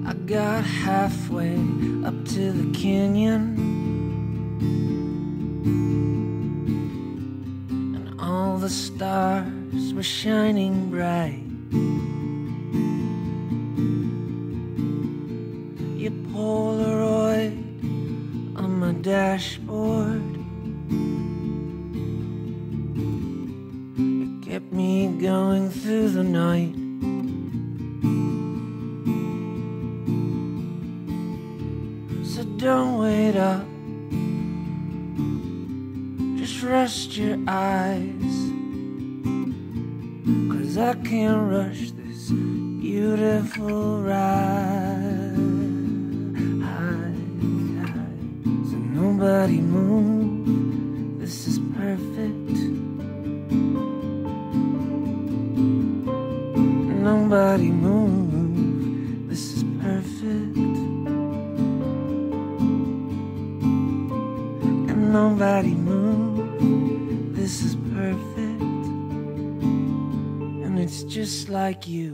I got halfway up to the canyon, and all the stars were shining bright. Your Polaroid on my dashboard, it kept me going through the night. So don't wait up, just rest your eyes, 'cause I can't rush this beautiful ride. So nobody move, this is perfect. Nobody move, this is perfect. And nobody move, this is perfect. And it's just like you.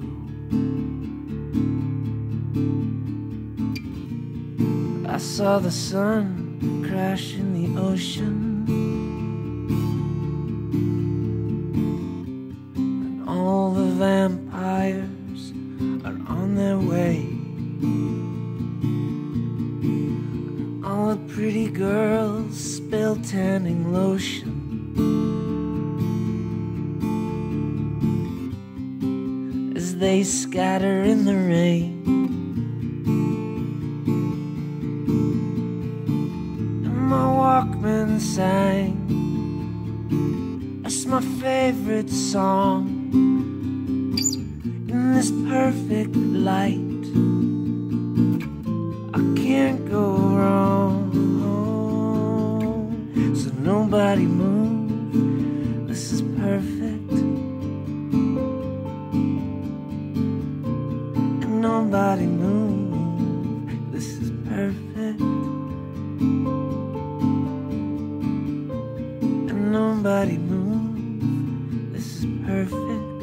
I saw the sun crash in the ocean, and all the vampires are on their way, and all the pretty girls spill tanning lotion as they scatter in the rain. My Walkman sang, that's my favorite song. In this perfect light, I can't go wrong. So nobody move, this is perfect. And nobody move, this is perfect. Nobody move, this is perfect.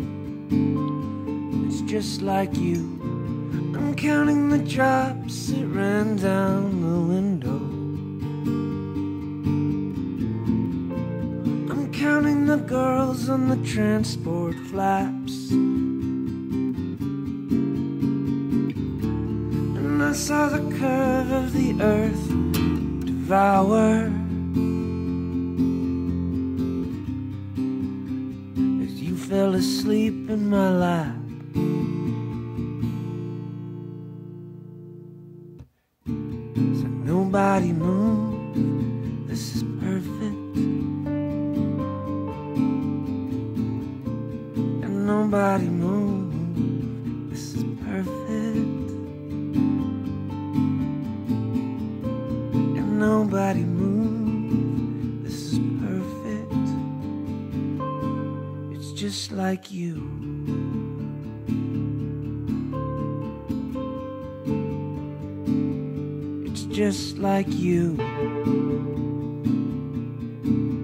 It's just like you. I'm counting the drops that ran down the window. I'm counting the girls on the transport flaps, and I saw the curve of the earth devour fell asleep in my lap. So nobody move, this is perfect. And nobody move, this is perfect. And nobody move, this is perfect. Just like you. It's just like you.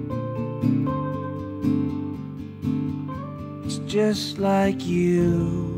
It's just like you.